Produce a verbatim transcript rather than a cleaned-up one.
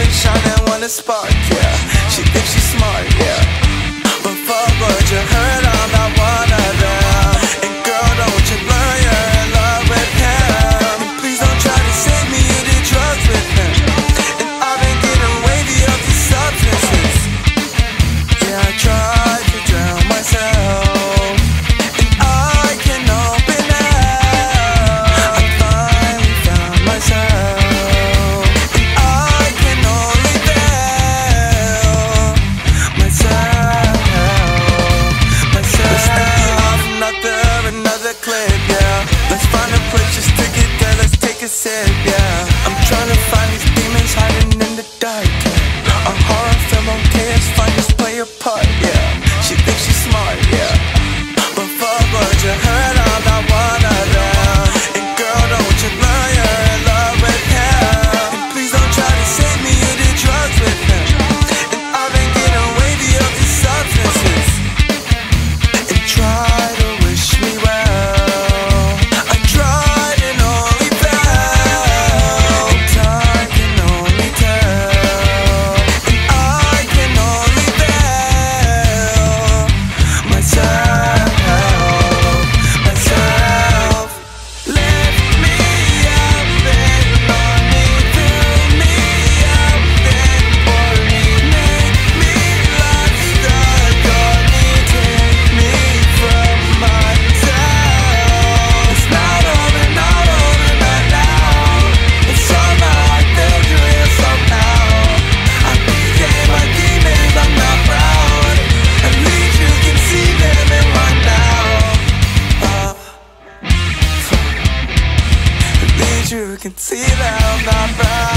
and shine and wanna spark, yeah. She thinks she's smart, yeah. But fuck what you heard, I'm not one of them. And girl, don't you learn you're in love with him. And please don't try to save me, you did drugs with him. And I've been getting wavy off these substances. Yeah, I tried to drown myself, and I can open up. I finally found myself, and I can only fail myself, myself. Let's another, another clip, yeah. Let's find a place just to get there, let's take a sip, yeah. I'm trying to find these demons hiding in the dark, yeah. A horror film, okay, it's fine, just play your part, yeah. She thinks she's smart, yeah. But fuck what you heard, I'm not one of them. And girl, don't you learn you're in love with him. And please don't try to save me, you did drugs with him. And I've been getting wavy off these substances. And try to wish me well. I tried and only failed. And time can only tell. And I can only fail myself, myself. Lift me up and on me, fill me up and pour me, make me lost, adore me, take me from myself. It's not over, not over, not now. And somehow I feel real somehow. I became my demons, I'm not proud. At least you can see them in right now. Uh, At least you can see them, I'm not proud.